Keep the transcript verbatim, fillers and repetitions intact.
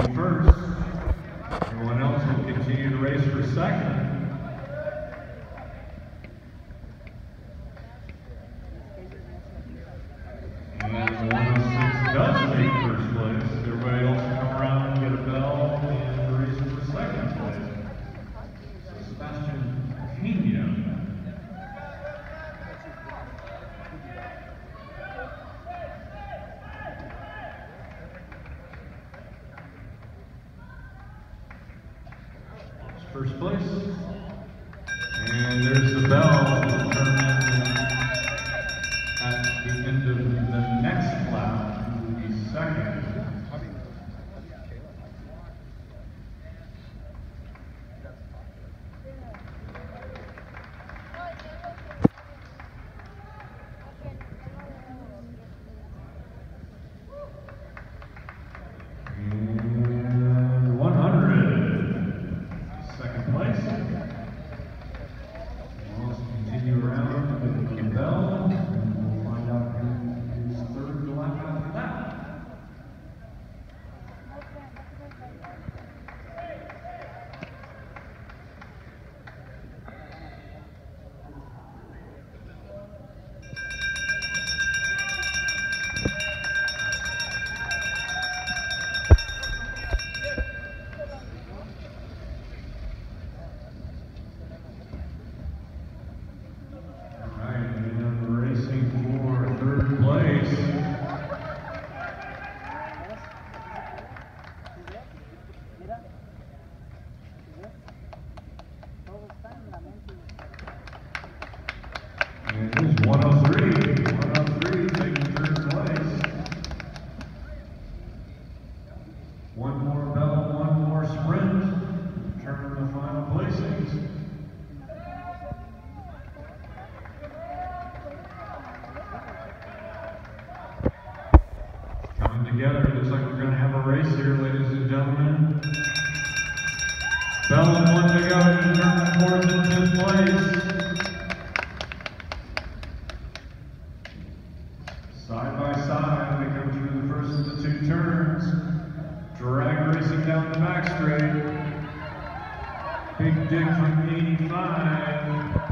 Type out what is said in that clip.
be first. Everyone else will continue to race for second. And one oh six does make first place. Everybody else will come around and get a bell and race for second place. So Sebastian Pena. First place. And there's the bell to determine at the end of the next lap who will be second. And one hundred. Second place. We'll also continue around with the bell, and we'll find out who is third lap after that. And it is one oh three. one oh three taking third place. One more bell, one more sprint. Determine the final placings. Coming together. Looks like we're going to have a race here, ladies and gentlemen. Bell and one to go to determine fourth and fifth place. Side by side, they come through the first of the two turns. Drag racing down the back straight. Big Dick from eighty-five.